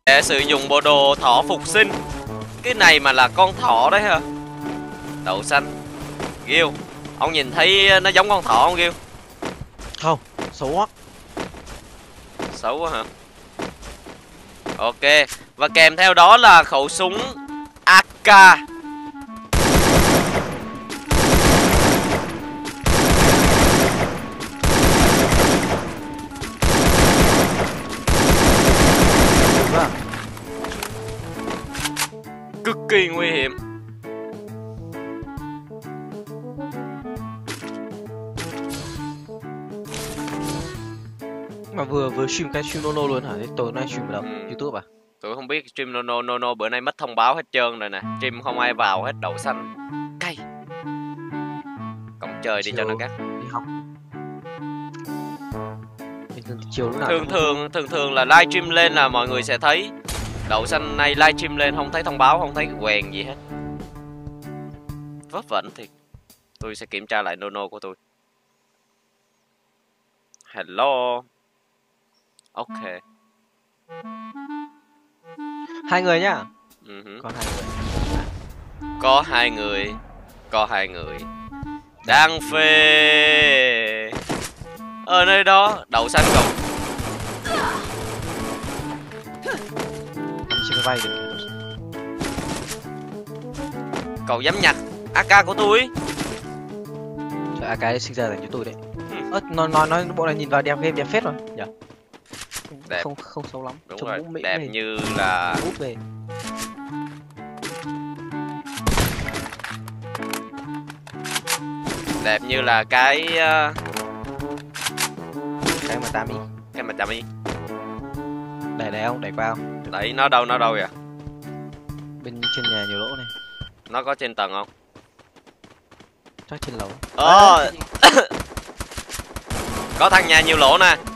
Để sử dụng bộ đồ thỏ phục sinh. Cái này mà là con thỏ đấy hả? Đậu xanh. Gil, ông nhìn thấy nó giống con thỏ không Gil? Không, xấu quá. Xấu quá hả? Ok, và kèm theo đó là khẩu súng AK. Cực kỳ nguy hiểm. Mà vừa stream cái stream Nono luôn hả? Thế tối nay stream ở đâu? YouTube à? Tôi không biết, stream Nono bữa nay mất thông báo hết trơn rồi nè. Stream không ai vào hết, đậu xanh. Cay. Cổng trời đi cho nó cắt. Đi học. Chiều lúc nào Thường là livestream lên là mọi người sẽ thấy. Đậu xanh này livestream lên không thấy thông báo, không thấy quèn gì hết. Vớ vẩn thiệt. Tôi sẽ kiểm tra lại Nono của tôi. Hello. Ok. 2 người nhá. Còn 2 người. Có 2 người. Có 2 người. Đang phê. Ở nơi đó, đậu xanh cậu. Anh chưa vay được. Cậu dám nhặt AK của tôi. Trời, AK sinh ra dành cho tôi đấy. Nói bộ này nhìn vào đẹp game đẹp phết rồi nhỉ? Đẹp. Không xấu lắm. Đúng trông rồi, cũng mỹ đẹp về. như là úp về. đẹp như là cái mà Tami. Cái mà Tami. Đẩy không? Đẩy qua không? Đấy, nó đâu vậy? Bên trên nhà nhiều lỗ này. Nó có trên tầng không? Chắc trên lầu. Có thằng nhà nhiều lỗ nè.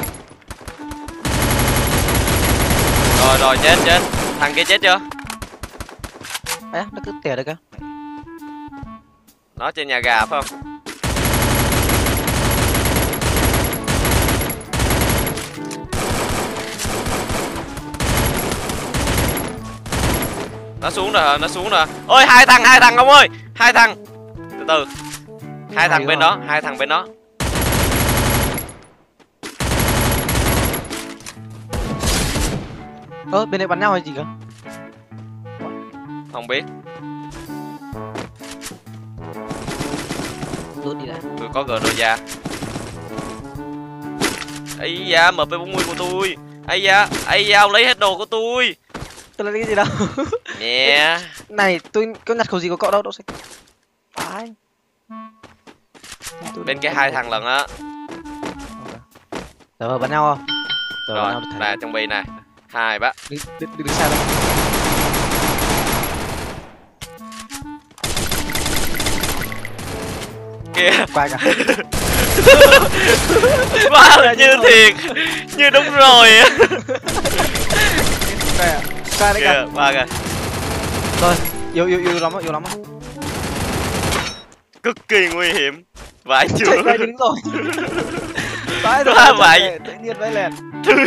Rồi chết. Thằng kia chết chưa? À, nó cứ tè được cơ. Nó trên nhà gà phải không? Nó xuống rồi. Ôi, hai thằng ông ơi. 2 thằng. Từ từ. 2 thằng bên đó, 2 thằng bên đó. Bên đây bắn nhau hay gì cơ? Không biết. Rút đi đã. Tôi có Groza. Ây da, MP40 của tôi. Ây da, ông lấy hết đồ của tôi. Tôi lấy cái gì đâu. Nè. Này, tôi có nhặt khẩu gì của cậu đâu, Đỗ Xanh. Phải. Bên cái 2 thằng lần á. Rồi bắn nhau không? Rồi, nè trong bi nè. 2 bác. Đừng xa đâu. Kìa. Quay cả. Quá là như thiệt. Như đúng rồi á. Qua đấy kìa. Qua kìa. Rồi, yếu lắm á. Cực kỳ nguy hiểm. Vãi chưởng. Chạy đứng rồi. Vãi rồi. Vãi. Tự nhiên vãi lẹt.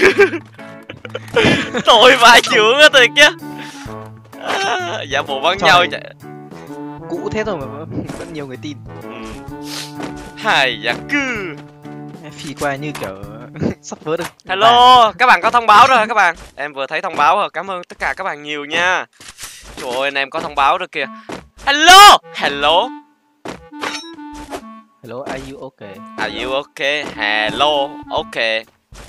Tội vãi chưởng á thiệt chứ. Giả bộ bắn nhau chạy. Cũ thế rồi mà vẫn nhiều người tin. Hài giả cư. Phi qua như kiểu sắp vỡ được. Hello, các bạn có thông báo rồi hả các bạn? Em vừa thấy thông báo rồi, cảm ơn tất cả các bạn nhiều nha. Trời ơi, anh em có thông báo rồi kìa. Hello. Hello, are you okay? Are you okay? Hello, okay.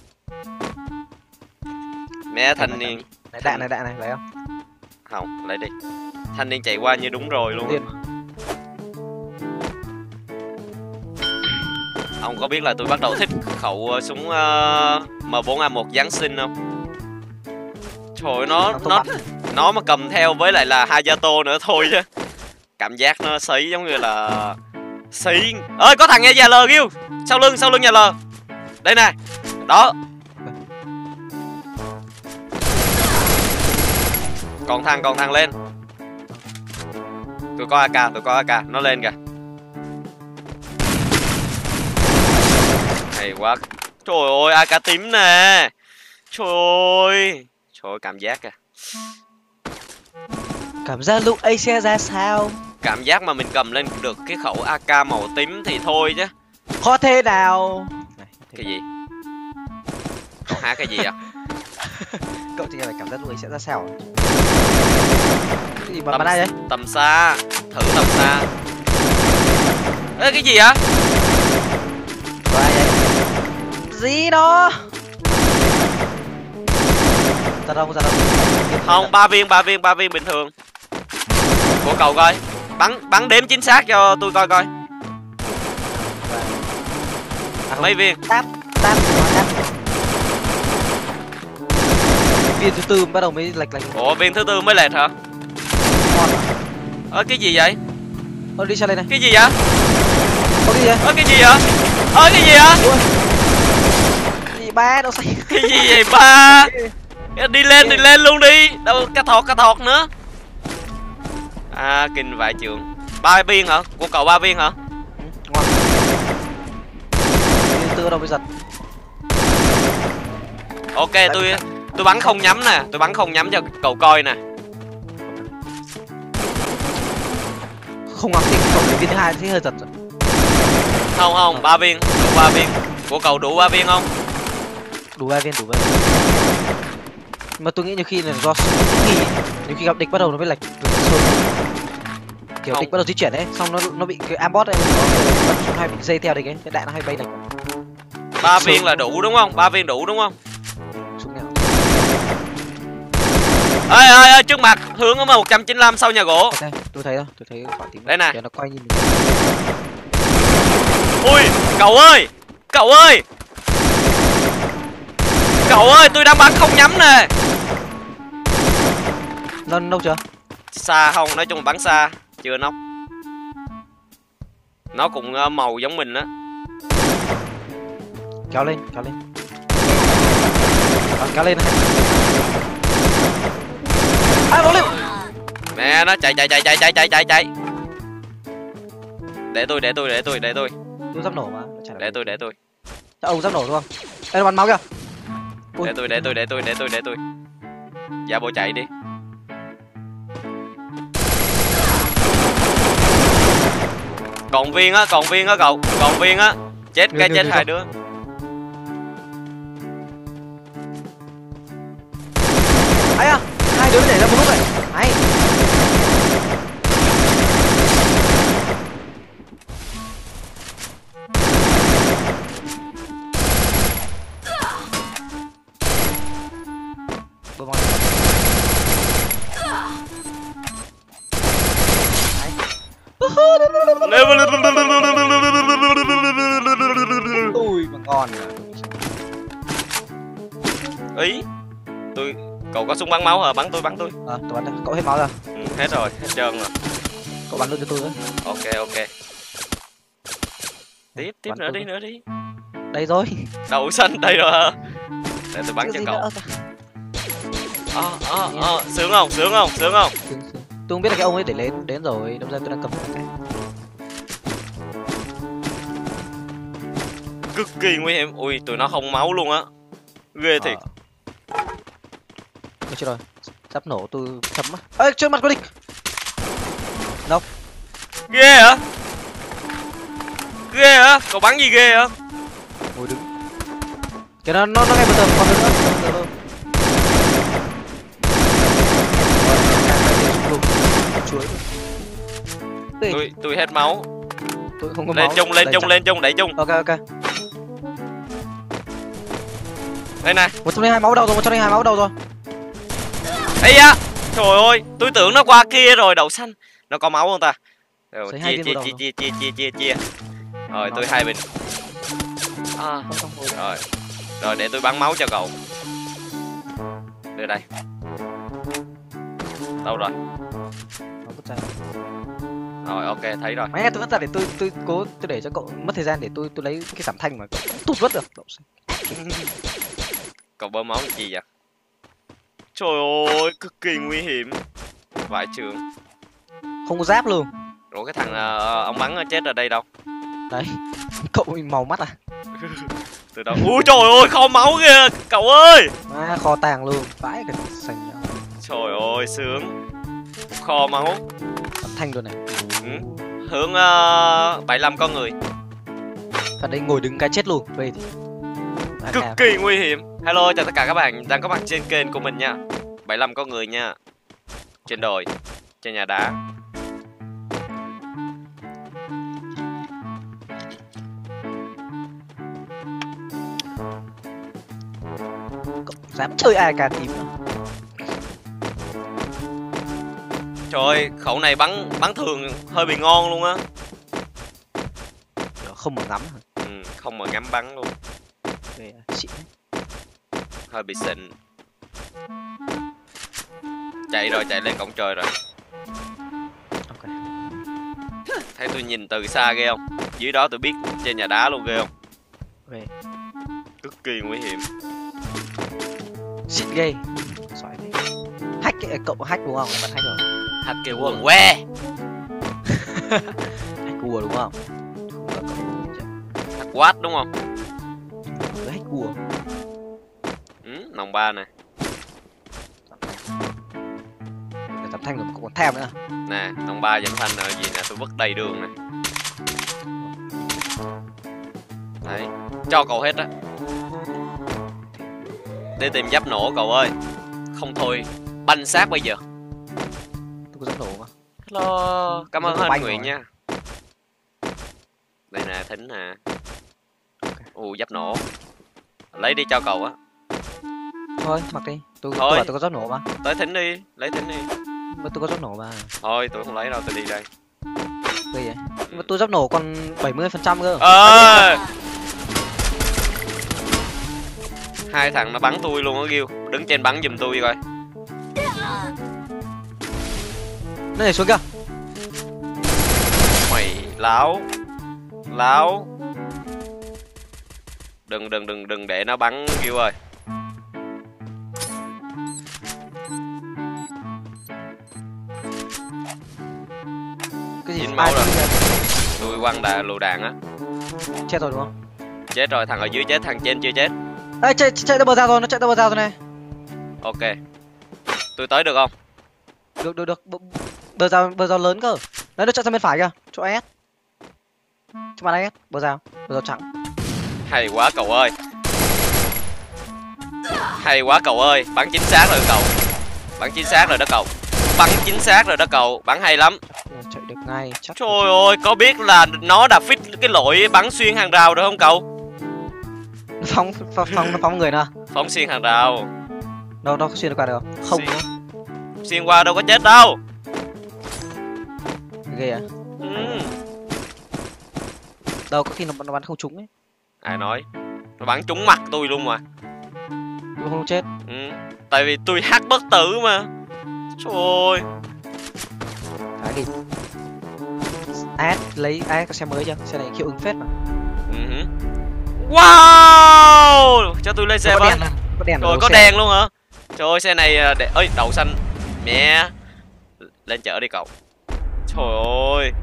Mẹ thanh niên. Đạn này lấy không? Không, lấy đi. Thanh niên chạy qua như đúng rồi luôn. Ông có biết là tôi bắt đầu thích khẩu súng M4A1 Giáng sinh không? Trời ơi, nó mà cầm theo với lại là Hayato nữa thôi chứ. Cảm giác nó sấy giống như là sấy. Ơi, có thằng nghe nhà L kêu. Sau lưng nhà L. Đây này. Đó. Còn thằng lên. Tôi có AK, nó lên kìa. Hay quá. Trời ơi, AK tím nè. Trời Trời ơi, cảm giác kìa. Cảm giác lúc ấy sẽ ra sao? Cảm giác mà mình cầm lên được cái khẩu AK màu tím thì thôi chứ. Có thế nào? Này, Cái gì? Cậu hát cái gì à? Cậu chỉ là cảm giác lúc ấy sẽ ra sao? Cái gì mà bắn ai đấy? Tầm xa. Thử tầm xa. Ê, cái gì á? Có ai đấy? Gì đó? Ra đâu, ra đâu? Không, 3 viên bình thường. Của cậu coi. Bắn đếm chính xác cho tôi coi coi. Mấy viên? Táp. Viên thứ tư bắt đầu mới lệch. Ủa, viên thứ tư mới lệch hả? Cái gì vậy? Đi xa lên này. Cái gì vậy? Cái gì vậy? Cái gì vậy? Cái gì vậy? Gì ba đâu say. Cái gì vậy ba? Đi lên luôn đi. Đâu cá thọt nữa. Kinh vãi trường. 3 viên hả? Của cậu 3 viên hả? Ngon. Viên thứ tư đâu mới giật. Ok, tôi bắn không nhắm nè, tôi bắn không nhắm cho cậu coi nè. Không ngắm thì cậu viên thứ hai thì hơi giật rồi. Không, 3 viên, đủ 3 viên. Của cậu đủ 3 viên không? Đủ 3 viên. Mà tôi nghĩ nhiều khi là do súng kỳ, nhiều khi gặp địch bắt đầu nó mới lệch. Kiểu địch bắt đầu di chuyển đấy, xong nó bị cái ambot này, nó súng hay bị dây theo địch ấy, cái đạn nó hay bay lệch. 3 viên là đủ đúng không? 3 viên đủ đúng không? Súng nào? Ê, trước mặt hướng ở 195 sau nhà gỗ. Ok, tôi thấy quả tím. Đây nè. Nó quay nhìn. Ui, cậu ơi, tôi đang bắn không nhắm nè. Nó đâu chưa? Xa không, nói chung là bắn xa, chưa nóc. Nó cũng màu giống mình á. Kéo lên. Kéo lên này. Bóng lên. Nè, nó chạy. Để tôi. Tôi sắp nổ mà. Để tôi. Ông sắp nổ đúng không? Đây là bắn máu kìa. Để tôi. Dạ bộ chạy đi. Còn viên á cậu. Còn viên á. Chết cái chết hai đứa. Ấy à, hai đứa để ra một lúc này. Hay. Ui mà ngon à. Ý. Cậu có súng bắn máu hả? Bắn tôi. Tôi bắn đây. Cậu hết máu rồi. Hết rồi, hết trơn rồi. Cậu bắn luôn cho tôi với. Ok. Tiếp nữa đi. Đây rồi. Đậu xanh đây rồi hả? Để tôi bắn cho cậu. Sướng không? Tôi không biết là cái ông ấy để lên đến rồi, đâm ra tôi đang cầm cái. Cực kỳ nguy hiểm. Ui, tụi nó không máu luôn á. Ghê thiệt. Được chưa rồi. Sắp nổ tôi chấm á. Ê, trước mặt có địch. Nốc. Ghê hả? Cậu bắn gì ghê hả? Ngồi đứng. Cái nó ngay bờ tường còn nữa. Tôi hết máu. Tôi không có lên máu. Chung, đẩy chung. Ok. Đây này. 102 máu đầu rồi. Ây da. Trời ơi, tôi tưởng nó qua kia rồi. Đậu xanh. Nó có máu không ta? Rồi, chia. Rồi, tôi 2 bình. Rồi, để tôi bắn máu cho cậu. Đưa đây. Đâu rồi? Rồi, ok, thấy rồi. Mẹ, tôi vứt ra để tôi cố tôi để cho cậu mất thời gian để tôi lấy cái giảm thanh mà cậu tụt vứt được. Cậu bơm máu gì vậy? Trời ơi, cực kỳ nguy hiểm. Vải trưởng. Không có giáp luôn. Ủa cái thằng ông bắn chết ở đây đâu? Đấy. Cậu màu mắt à? Từ đó. Ui trời ơi, kho máu kìa cậu ơi. Má kho tàng luôn, vãi cái sành nhau. Trời ơi sướng. Kho máu. Bắn thanh luôn này. Ừ. Hướng 75 con người. Thật đây ngồi đứng cái chết luôn. Về thì Cực kỳ nguy hiểm. Hello chào tất cả các bạn đang có mặt trên kênh của mình nha. 75 con người nha. Trên đồi, trên nhà đá. Cậu dám chơi ai cả tím nữa. Trời ơi, khẩu này bắn thường hơi bị ngon luôn á. Không mà ngắm. Ừ, không mà ngắm bắn luôn. Về xịn. Hơi bị xịn. Chạy rồi, chạy lên cổng trời rồi. Ok. Thấy tôi nhìn từ xa ghê không? Dưới đó tôi biết trên nhà đá luôn ghê không? Về. Cực kỳ nguy hiểm. Xịn ghê. Xoài thế. Hack cậu hack đúng không? Bạn hack rồi. Hack kêu quần que. Hack cua đúng không? Hack quát đúng không? Hack cua. Nòng 3 này. Giảm thanh rồi còn thèm nữa. Nè, nòng 3 giảm thanh rồi gì nè, tôi vứt đầy đường này. Đấy, cho cậu hết á. Đi tìm giáp nổ cậu ơi. Không thôi, banh xác bây giờ. Tôi có giáp nổ mà. Hello, cảm ơn Giáp nổ anh Nguyễn rồi. nha. Đây nè, thính nè. Giáp nổ. Lấy đi cho cậu á. Thôi, mặc đi. Tôi Thôi. bảo tôi có giáp nổ mà. Tới thính đi, lấy thính đi. Mà tôi có giáp nổ mà. Thôi, tôi không lấy đâu, tôi đi đây. Ghê vậy. Nhưng mà tôi giáp nổ còn 70% cơ. Hai thằng nó bắn tôi luôn á Gil. Đứng trên bắn giùm tôi coi. Nó nhảy xuống kìa. Mày láo. Láo. Đừng để nó bắn Gil ơi. Cái gì Dính máu rồi. Tôi quăng lựu đạn á. Chết rồi đúng không? Chết rồi, thằng ở dưới chết, thằng trên chưa chết. Ê, chạy tới bờ rào rồi, nó chạy tới bờ rào rồi này. Ok. Tôi tới được không? Được. Bờ rào lớn cơ. Đấy, nó chạy sang bên phải kìa, chỗ S. Chỗ bạn S, bờ rào trắng. Hay quá cậu ơi. Hay quá cậu ơi, bắn chính xác rồi cậu. Bắn chính xác rồi đó cậu. Bắn chính xác rồi đó cậu, bắn hay lắm. Chạy được ngay, chắc. Trời ơi, có biết là nó đã fit cái lỗi bắn xuyên hàng rào được không cậu? Nó phóng người nè. Phóng xuyên hàng rào. Đâu có xuyên được qua được không? Xuyên. Xuyên qua đâu có chết đâu. Ghê à? Ừ. Đâu có khi nó bắn không trúng ấy. Ai nói? Nó bắn trúng mặt tôi luôn mà. Tôi không chết. Ừ. Tại vì tôi hack bất tử mà. Trời ơi. Thái đi. AS lấy AS có xe mới chưa? Xe này hiệu ứng phết mà. Wow. Cho tôi lên xe với. Có đèn. Rồi có đèn luôn hả? Trời ơi xe này ơi đậu xanh. Mẹ. Lên chợ đi cậu. Trời ơi.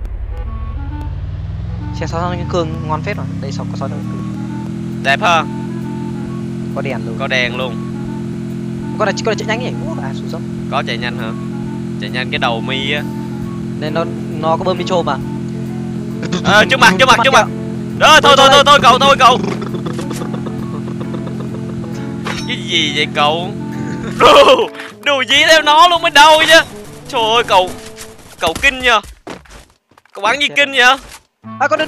Xe 6 cái cương ngon phết mà. Đây có 6 cái cương. Đẹp ha. Có đèn luôn. Có đèn luôn. Con này chạy nhanh nhỉ? Sụt dốc. Có chạy nhanh hả? Chạy nhanh cái đầu mi á. Nên nó có bơm nitro mà. Trước mặt. Đó, thôi cậu. Cái gì vậy cậu? Đùa gì theo nó luôn mới đâu chứ. Trời ơi cậu kinh nha. Cậu bắn gì kinh vậy? Có đứa.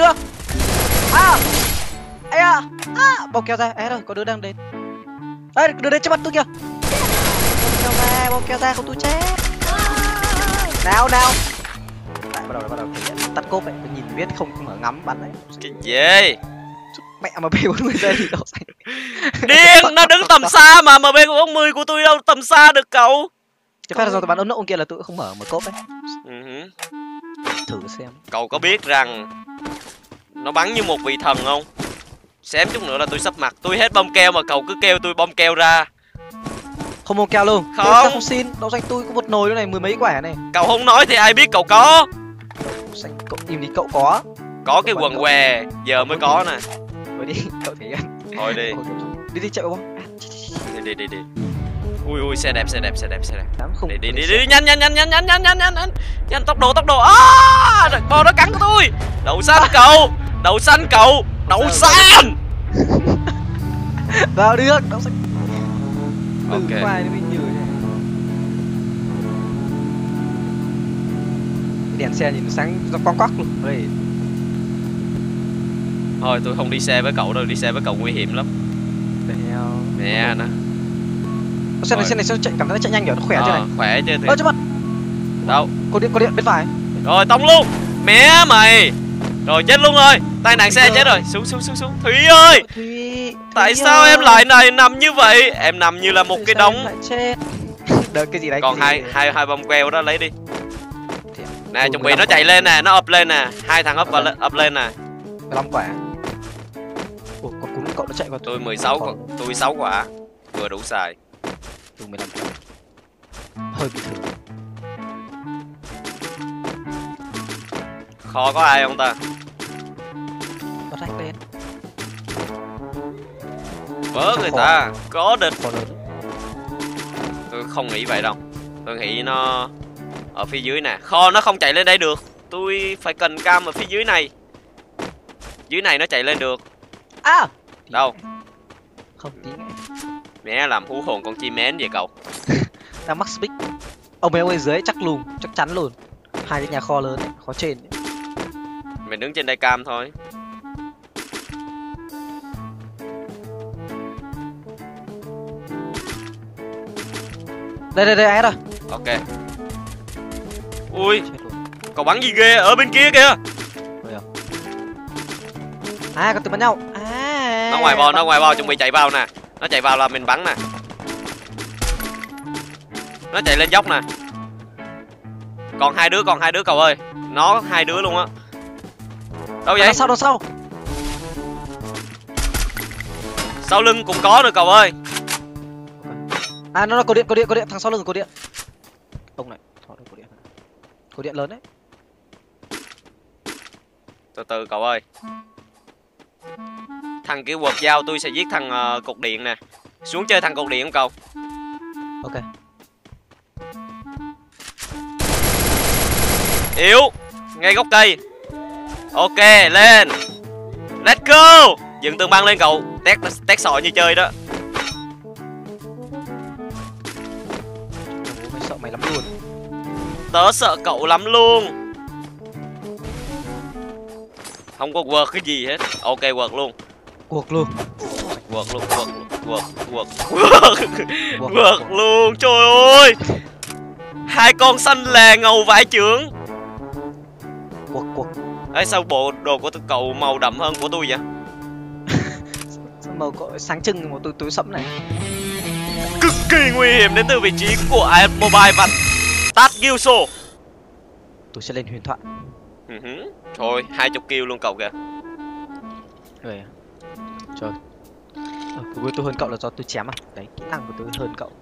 Bọc keo ra. Rồi, có đứa đang đến. Đứa đến trước mặt tôi kìa. Bọc keo ra không tôi chết. Nào. Lại bắt đầu tắt cốp ấy, tôi nhìn biết không mở ngắm bắn đấy. Cái gì? Mẹ mà B40 giây thì đậu xanh. Điên, nó đứng tầm xa mà B40 của tôi đâu tầm xa được cậu. Chứ phải là do tôi bắn ấn độ kia là tôi không mở cốp ấy. Thử xem. Cậu có biết rằng nó bắn như một vị thần không? Xém chút nữa là tôi sắp mặt. Tôi hết bom keo mà cậu cứ kêu tôi bom keo ra. Không bom keo luôn. Không xin. Đậu xanh tôi có một nồi nữa này, 10 mấy quả này. Cậu không nói thì ai biết cậu có. Đậu xanh cậu im đi, cậu có. Có cái quần què giờ mới có nè. Thôi đi, cậu thể hiện. Thôi đi. Đi chạy bố. Đi. Ui xe đẹp. Dám không. Đi nhanh tốc độ. Bò nó cắn của tôi. Đậu xanh cậu. Vào được, đậu xanh. Ok. Khoai nó bị nhừ này. Đèn xe nhìn sáng quăng quắc luôn. Đây. Thôi tôi không đi xe với cậu đâu, đi xe với cậu nguy hiểm lắm. Nè nè. Xe này chạy, cảm thấy chạy nhanh kiểu nó khỏe chứ này. Khỏe chứ. Ơ, cho mặt. Đâu? Có điện bên phải. Rồi tông luôn. Mẹ mày. Rồi chết luôn rồi. Tai nạn xe chết rồi. Xuống. Thúy ơi. Thúy. Tại sao em lại nằm như vậy? Em nằm như là một cái đống. Đợi cái gì đấy. Còn hai bông queo đó lấy đi. Nè chuẩn bị nó chạy lên nè, nó ập lên nè. Hai thằng ập lên nè. 15 quả. Ủa, còn cún cậu nó chạy qua. Tôi 6 quả. Vừa đủ xài. Tôi 15 quả. Hơi bị thử. Kho có ai không ta? Bắt rách lên. Vớ người ta. Có địch. Kho lớn. Tôi không nghĩ vậy đâu. Tôi nghĩ nó ở phía dưới nè. Kho nó không chạy lên đây được. Tôi phải cần cam ở phía dưới này. Dưới này nó chạy lên được. À. Đâu? Không tí ngay. Mẹ làm hú hồn con chim én vậy cậu. Đang mắc speak. Ông ấy dưới chắc lùn, chắc chắn luôn. Hai cái nhà kho lớn ấy, kho trên ấy. Mình đứng trên đây cam thôi. Đây ai rồi. Ok. Ui, cậu bắn gì ghê ở bên kia kìa. À, còn tụi bắn nhau. Nó ngoài bò chuẩn bị chạy vào nè. Nó chạy vào là mình bắn nè. Nó chạy lên dốc nè. Còn hai đứa cậu ơi. Nó 2 đứa luôn á. Đâu vậy? Đằng sau. Sau lưng cũng có nữa cậu ơi. À, nó có điện, thằng sau lưng có điện. Ông này, có điện. Có điện lớn đấy. Từ từ cậu ơi. Thằng kia quật dao tôi sẽ giết thằng cột điện nè. Xuống chơi thằng cột điện không cậu? Ok. Yếu. Ngay gốc cây. Ok lên. Let's go. Dựng tường băng lên cậu. Tét sọ như chơi đó. Mày sợ mày lắm luôn. Tớ sợ cậu lắm luôn. Không có quật cái gì hết. Ok quật luôn. Quật luôn. Quật luôn. Trời ơi. 2 con xanh lè ngầu vải trưởng. Quật. Ê sao bộ đồ của cậu màu đậm hơn của tôi vậy? Màu có sáng trưng mà tôi sẫm này. Cực kỳ nguy hiểm đến từ vị trí của AS Mobile và Tát Gilso. Tôi sẽ lên huyền thoại. Thôi 20 kill luôn cậu kìa. Rồi à? Trời. Cuối tôi hơn cậu là do tôi chém à? Đấy, kỹ năng của tôi hơn cậu.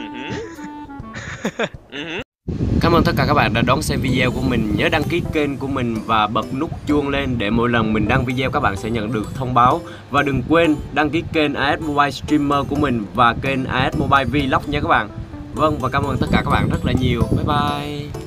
Cảm ơn tất cả các bạn đã đón xem video của mình. Nhớ đăng ký kênh của mình và bật nút chuông lên để mỗi lần mình đăng video các bạn sẽ nhận được thông báo. Và đừng quên đăng ký kênh AS Mobile Streamer của mình và kênh AS Mobile Vlog nha các bạn. Vâng, và cảm ơn tất cả các bạn rất là nhiều. Bye bye.